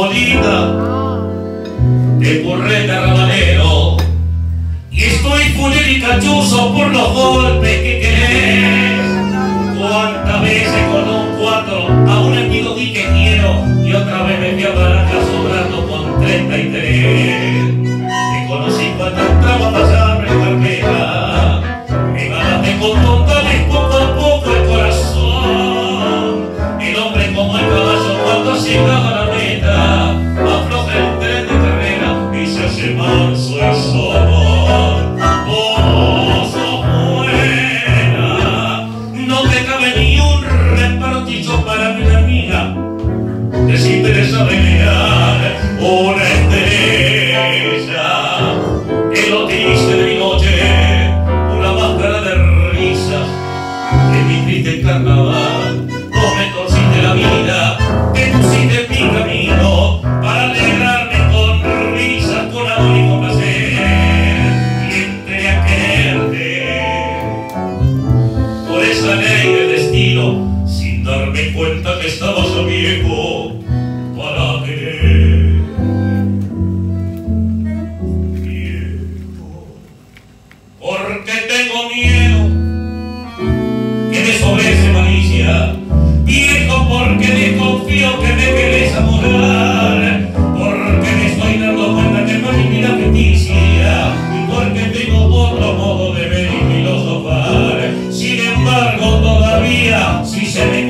bolita de purreta rabanero, y estoy fulero y cachuzo por los golpes que querés. Cuántas veces con un 4 a un amigo di que quiero, y otra vez me fui a Baraja sobrando con 33. Te conocí cuando entraba a pasar en carpeta, me ganaste con tontales poco a poco el corazón. El hombre como el caballo cuando llegaba a la meta, afloja el tren de carrera y se hace manso y solo. Vos sos buena, no te cabe ni un repartillo para mi amiga. Desinteresa pelear una estrella que lo triste de mi noche, una máscara de risas en mi triste carnaval. Vos me torciste la vida, te pusiste en mi camino para alegrarme con risas, con amor y con placer, y entré a quererte por esa ley del destino, sin darme cuenta que estabas a viejo para querer. Viejo, porque tengo miedo que me sobrese malicia. Viejo, porque desconfío que me querés enamorar. Porque me estoy dando cuenta que no es mi vida ficticia, y porque tengo otro modo de ver y filosofar. Sin embargo, todavía, si se me